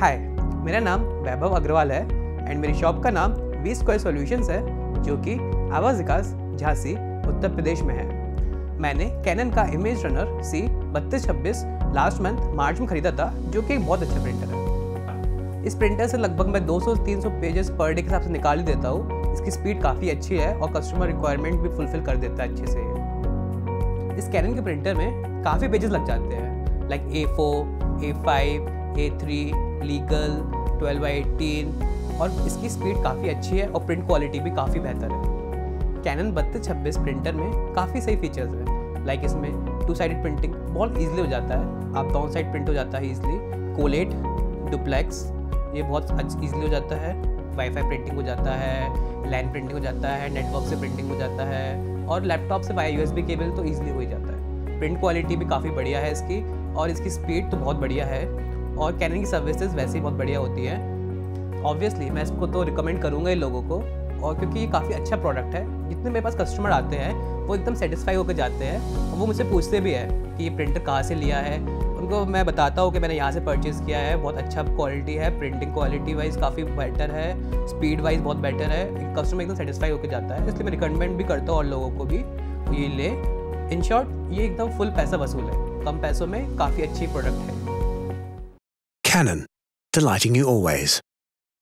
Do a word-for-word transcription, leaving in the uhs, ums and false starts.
हाय, मेरा नाम वैभव अग्रवाल है एंड मेरी शॉप का नाम वी स्क्वायर सॉल्यूशंस है, जो कि आवाज़ विकास झांसी उत्तर प्रदेश में है। मैंने कैनन का इमेज रनर सी बत्तीस छब्बीस लास्ट मंथ मार्च में खरीदा था, जो कि एक बहुत अच्छा प्रिंटर है। इस प्रिंटर से लगभग मैं दो सौ तीन सौ पेजेस पर डे के हिसाब से निकाल ही देता हूँ। इसकी स्पीड काफ़ी अच्छी है और कस्टमर रिक्वायरमेंट भी फुलफिल कर देता है अच्छे से। इस कैनन के प्रिंटर में काफ़ी पेजेस लग जाते हैं, like A four, A five, A three, legal, twelve by eighteen, और इसकी स्पीड काफ़ी अच्छी है और प्रिंट क्वालिटी भी काफ़ी बेहतर है। कैनन बत्तीस छब्बीस प्रिंटर में काफ़ी सही फीचर्स हैं, लाइक इसमें टू साइडेड प्रिंटिंग बहुत ईजिली हो जाता है, आप डाउन साइड प्रिंट हो जाता है ईजिली, कोलेट, डुप्लेक्स ये बहुत ईजिली हो जाता है, वाईफाई प्रिंटिंग हो जाता है, लैन प्रिंटिंग हो जाता है, नेटवर्क से प्रिंटिंग हो जाता है, और लैपटॉप से वाया यूएसबी केबल तो ईजिली हो ही जाता है। प्रिंट क्वालिटी भी काफ़ी बढ़िया है इसकी, और इसकी स्पीड तो बहुत बढ़िया है, और कैनन की सर्विसेज वैसे ही बहुत बढ़िया होती है। ऑब्वियसली मैं इसको तो रिकमेंड करूँगा इन लोगों को, और क्योंकि ये काफ़ी अच्छा प्रोडक्ट है। जितने मेरे पास कस्टमर आते हैं वो एकदम सेटिस्फाई होकर जाते हैं, और वो मुझसे पूछते भी है कि ये प्रिंटर कहाँ से लिया है। उनको मैं बताता हूँ कि मैंने यहाँ से परचेज़ किया है, बहुत अच्छा क्वालिटी है, प्रिंटिंग क्वालिटी वाइज काफ़ी बेटर है, स्पीड वाइज बहुत बेटर है, कस्टमर एकदम सेटिस्फाई होकर जाता है। इसलिए मैं रिकमेंड भी करता हूँ और लोगों को भी ये ले। इन शॉर्ट ये एकदम फुल पैसा वसूल है, कम पैसों में काफ़ी अच्छी प्रोडक्ट है। Canon, delighting you always.